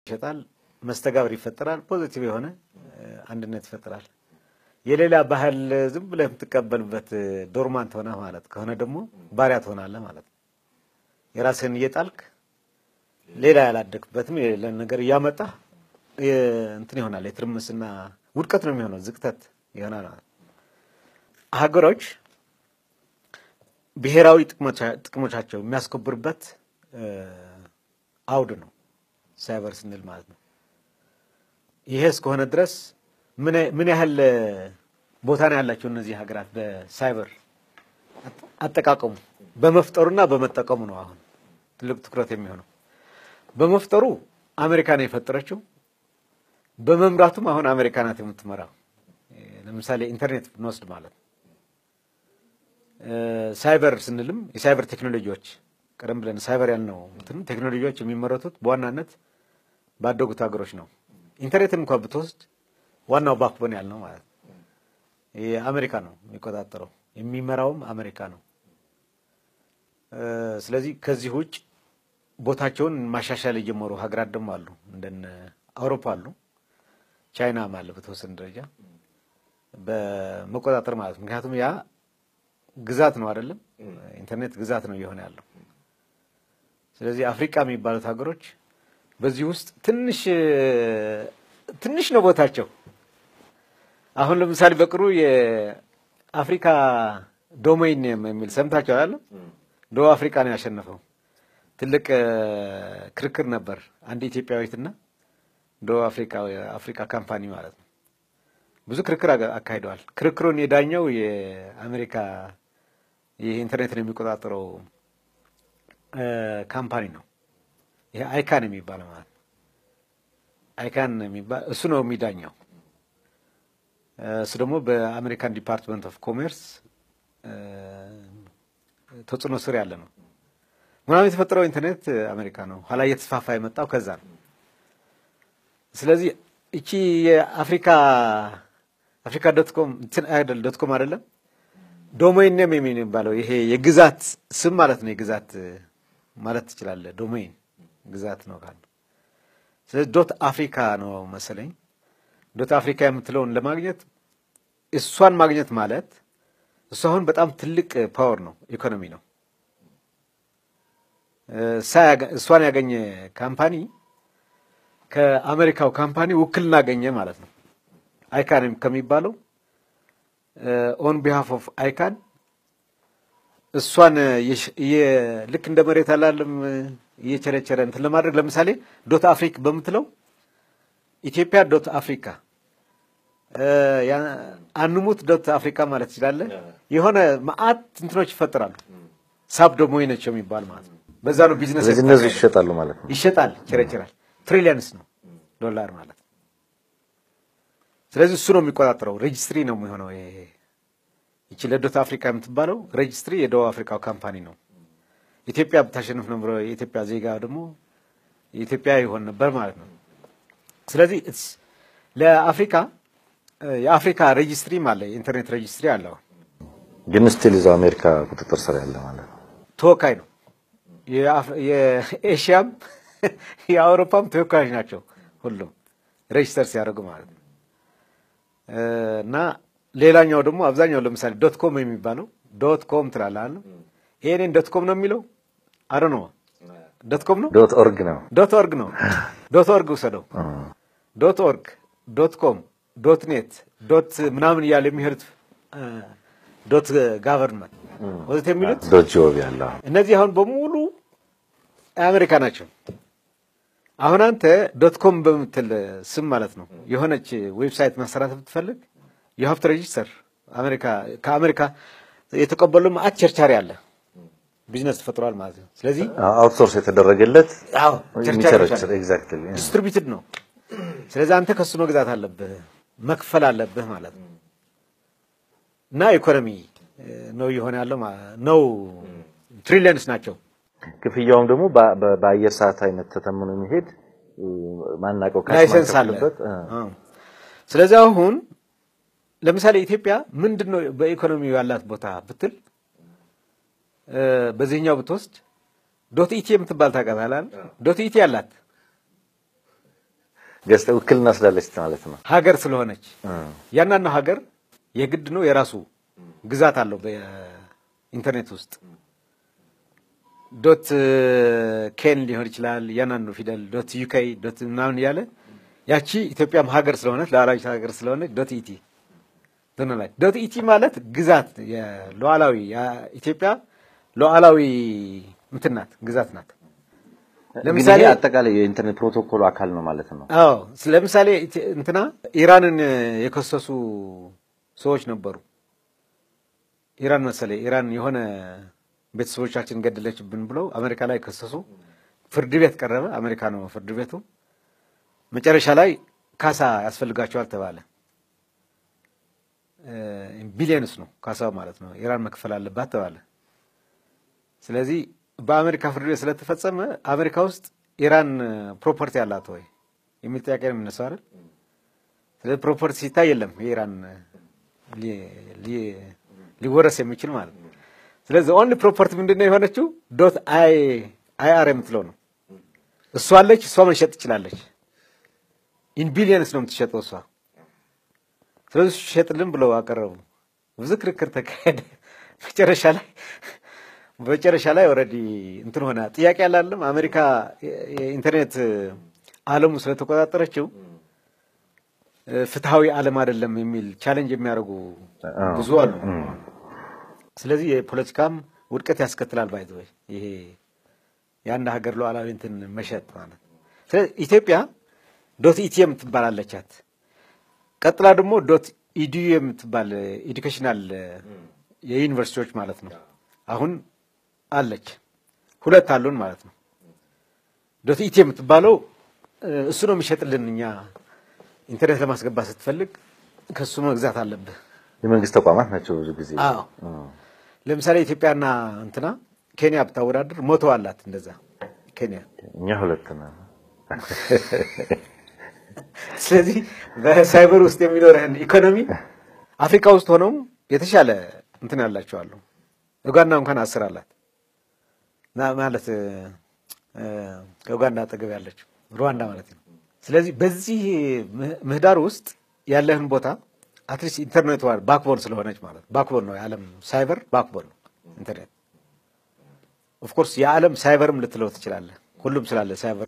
ይሸጣል መስተጋብር ይፈጠራል ፖዚቲቭ የሆነ አንድነት ይፈጠራል የሌላ ባህል ዝም ብለህ የምትቀበልበት ዶርማንት ሆነ ማለት ከሆነ ደግሞ ባሪያ ትሆናለህ ማለት የራስህን እየጣልክ ሌላ ያላደክበትም ለነገር ያመጣ እንትን ይሆናል የትርምስና ውድቀት ነው የሚሆነው ዝቅተት ይሆናል ሀገሮች ብሔራዊ ጥቅሞቻቸው የሚያስከብሩበት አውድ ነው ሳይበር ስንል ማለት ነው ይሄ እስከሆነ ድረስ ምን ያህል ቦታ ነው ያላቸው እነዚህ ሀገራት በሳይበር አጠቃቀሙ በመፍጠሩና በመጠቀሙ ነው አሁን ትልቅ ትኩረት የሚሆነው በመፍጠሩ አሜሪካ ነው የፈጠረችው በመምራቱም አሁን አሜሪካ ናት የምትመራው ለምሳሌ ኢንተርኔት ንወስድ ማለት ሳይበር ስንልም የሳይበር ቴክኖሎጂዎች ቀደም ብለን ሳይበር ያልነው እንትን ቴክኖሎጂዎች የሚመረቱት በዋናነት ባደጉት ሀገሮች ነው ኢንተርኔትን እንኳን ብትወስድ ዋናው ባክቦን ያልነው ማለት የአሜሪካ ነው የሚቆጣጠረው የሚመራውም አሜሪካ ነው ስለዚህ ከዚህ ውጭ ቦታቸውን ማሻሻል የጀመሩ ሀገራት ደግሞ አሉ እንደነ አውሮፓ አሉ ቻይና ማለት በተወሰነ ደረጃ በመቆጣጠር ማለት ምክንያቱም ያ ግዛት ነው አይደለም ኢንተርኔት ግዛት ነው የሆነ ያለው ስለዚህ አፍሪካ የሚባሉት ሀገሮች በዚህ ውስጥ ትንሽ ነው ቦታቸው አሁን ለምሳሌ በቅሩ የአፍሪካ ዶሜን የሚል ሰምታችሁ አይደል ደቡብ አፍሪካ ነው ያሸነፈው ትልቅ ክርክር ነበር አንድ ኢትዮጵያዊትና ደቡብ አፍሪካ ካምፓኒ ማለት ነው ብዙ ክርክር አካሂደዋል ክርክሩን የዳኘው የአሜሪካ የኢንተርኔትን የሚቆጣጠረው ካምፓኒ ነው ይሄ አይካን የሚባለው ማለት አይካን የሚባል እሱ ነው የሚዳኘው እሱ ደግሞ በአሜሪካን ዲፓርትመንት ኦፍ ኮመርስ ተጽዕኖ ስር ያለ ነው ምናምን የተፈጠረው ኢንተርኔት አሜሪካ ነው ኋላ እየተስፋፋ የመጣው ከዛ ነው ስለዚህ እቺ የአፍሪካ.com .com አይደለም ዶሜን ኔም የሚባለው ይሄ የግዛት ስም ማለት ነው የግዛት ማለት ይችላል ዶሜን ግዛት ነው ካለ ስለዚህ .አፍሪካ ነው መሰለኝ .አፍሪካ የምትለውን ለማግኘት እሷን ማግኘት ማለት እሷን በጣም ትልቅ ፓወር ነው ኢኮኖሚ ነው እሷን ያገኘ ካምፓኒ ከአሜሪካው ካምፓኒ ውክልና ያገኘ ማለት ነው አይካን ከሚባለው on behalf of አይካን እሷን ልክ እንደ መሬት አላለም እየቸረቸረ እንትን ለማድረግ ለምሳሌ .አፍሪካ በመትለው ኢትዮጵያ .አፍሪካ አንሙት .አፍሪካ ማለት ይችላል የሆነ ማአት እንትኖች ይፈጠራሉ ሳብ ዶሜኖች የሚባል ማለት ነው በዛ ነው ቢዝነስ ይሸጣሉ ማለት ነው ይሸጣል ቸረቸራል ትሪሊየንስ ነው ዶላር ማለት ስለዚህ እሱ ነው የሚቆጣጠረው ሬጅስትሪ ነው የሚሆነው ይቺ .አፍሪካ የምትባለው ሬጅስትሪ የደቡብ አፍሪካው ካምፓኒ ነው ኢትዮጵያ ብታሸንፍ ነው የኢትዮጵያ ዜጋ ደግሞ ኢትዮጵያ ይሆን ነበር ማለት ነው ስለዚህ ለአፍሪካ የአፍሪካ ሬጅስትሪ ማለት ኢንተርኔት ሬጅስትሪ አለው ግን ስቲል ኢዝ አሜሪካ ቁጥጥር ስር ያለ ማለት ነው ተወካይ ነው የኤሽያም የአውሮፓም ተወካዮች ናቸው ሁሉም ሬጅስተር ሲያደርጉ ማለት ነው እና ሌላኛው ደግሞ አብዛኛው ለምሳሌ .com የሚባለው .com ትላላል ይሄን .com ነው የሚለው አረ ነው .com ነው .org ነው .org ነው .org ወሰደው .org .com .net ምናምን ያለ የሚሄዱት .government ወዘተ የሚሉት .gov ያለ እነዚህ አሁን በሙሉ አሜሪካ ናቸው አሁን አንተ .com በመትል ስም ማለት ነው የሆነች ዌብሳይት ማሰራት ብትፈልግ you have to register ከአሜሪካ የተቀበሉም አቸርቻሪ አለ ቢዝነስ ተፈጥሯል ማለት ነው ስለዚህ አውትሶርስ የተደረገለት ቸርቻሪ ኤግዛክትሊ ዲስትሪቢዩትድ ነው ስለዚህ አንተ ከሱ መግዛት አለብህ መክፈል አለብህ ማለት ነው እና ኢኮኖሚ ነው ይሆነ ያለው ነው ትሪሊየንስ ናቸው ክፍያውም ደግሞ በአየር ሰዓት አይነት ተተምኖ የሚሄድ ማናቀው ላይሰንስ አለበት ስለዚህ አሁን ለምሳሌ ኢትዮጵያ ምንድነው በኢኮኖሚው ያላት ቦታ ብትል በዚህኛው ብትወስድ .ኢቲ የምትባል ታቀባላል .ኢቲ ያላት ገዝተህ ውክልና ስላለች ማለት ነው ሀገር ስለሆነች ያንና ሀገር የግድ ነው የራሱ ግዛት አለው በኢንተርኔት ውስጥ ዶት ኬን ሊሆን ይችላል ያንኑ ፊደል ዶት ዩኬ ዶት ምናምን ያለ ያቺ ኢትዮጵያም ሀገር ስለሆነች ሉዓላዊ ሀገር ስለሆነች ዶት ኢቲ ተነላይ ዶት ኢቲ ማለት ግዛት የሉዓላዊ ኢትዮጵያ ሉዓላዊ እንትናት ግዛት ናት ለምሳሌ አጠቃላይ የኢንተርኔት ፕሮቶኮል አካል ነው ማለት ነው አዎ ለምሳሌ እንትና ኢራንን የከሰሱ ሰዎች ነበሩ ኢራን መሰለኝ ኢራን የሆነ ቤተሰቦቻችን ገደለችብን ብለው አሜሪካ ላይ ከሰሱ ፍርድ ቤት ቀረበ አሜሪካ ነው ፍርድ ቤቱ መጨረሻ ላይ ካሳ ያስፈልጋቸዋል ተባለ ቢሊየንስ ነው ካሳው ማለት ነው ኢራን መክፈል አለባት ተባለ ስለዚህ በአሜሪካ ፍርድ ቤት ስለተፈጸመ አሜሪካ ውስጥ ኢራን ፕሮፐርቲ አላት ወይ የሚል ጥያቄ ነው የሚነሳው አይደል ስለዚህ ፕሮፐርቲ ሲታይ የለም የኢራን ሊወረስ የሚችል ማለት ነው ስለዚህ ኦንሊ ፕሮፐርቲ ምንድነው የሆነችው ዶት አይአር የምትለው ነው እሷ አለች እሷ መሸጥ ትችላለች ኢን ቢሊየንስ ነው የምትሸጠው እሷ ስለዚህ ሸጥልን ብለው አቀረቡ ብዙ ክርክር ተካሄደ በመጨረሻ ላይ ኦሬዲ እንትን ሆነ ጥያቄ ያላለም አሜሪካ የኢንተርኔት ዓለሙ ስለተቆጣጠረችው ፍትሃዊ ዓለም አይደለም የሚል ቻሌንጅ የሚያደርጉ ብዙ አሉ ስለዚህ የፖለቲካም ውድቀት ያስከትላል ባይዘው ይሄ ያን ሀገር ሉዓላዊ እንትን መሸጥ ማለት ስለዚህ ኢትዮጵያ ዶት ኢቲኤም ትባላለቻት ቀጥላ ደግሞ ዶት ኢዲዩ የምትባል ኤዱኬሽናል የዩኒቨርሲቲዎች ማለት ነው አሁን አለች ሁለት አሉን ማለት ነው ዶት ኢቲ የምትባለው እሱ ነው የሚሸጥልን እኛ ኢንተርኔት ለማስገባት ስትፈልግ ከሱ መግዛት አለብህ የመንግስት ተቋማት ናቸው ብዙ ጊዜ አዎ ለምሳሌ ኢትዮጵያና እንትና ኬንያ ብታወዳድር 100 አላት እንደዛ ኬንያ እኛ ሁለት ነን ስለዚህ በሳይበር ውስጥ የሚኖረን ኢኮኖሚ አፍሪካ ውስጥ ሆነው የተሻለ እንትን ያላቸው አሉ ኡጋንዳ እንኳን 10 አላት ማለት ከኡጋንዳ አጠገብ ያለችው ሩዋንዳ ማለት ነው ስለዚህ በዚህ ምህዳር ውስጥ ያለህን ቦታ አትሊስት ኢንተርኔት ባክቦን ስለሆነች ማለት ባክቦን ነው የዓለም ሳይበር ባክቦን ነው ኢንተርኔት ኦፍ ኮርስ የዓለም ሳይበርም ልትለው ትችላለህ ሁሉም ስላለ ሳይበር